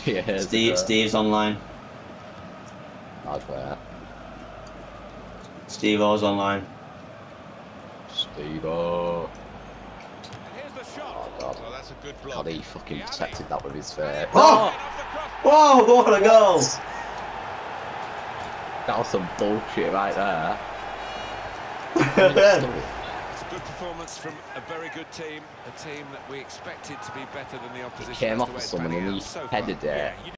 Yeah, Steve's online. I'll play that. Steve O's online. Steve-O. Here's the shot. Oh, God. Well, that's a good block. God, he fucking protected that with his face. Oh! Whoa, what a goal! That was some bullshit right there. It's a good performance from a very good team, a team that we expected to be better than the opposition. It came That's off the way of it's someone panning and out he so far. headed it. Yeah,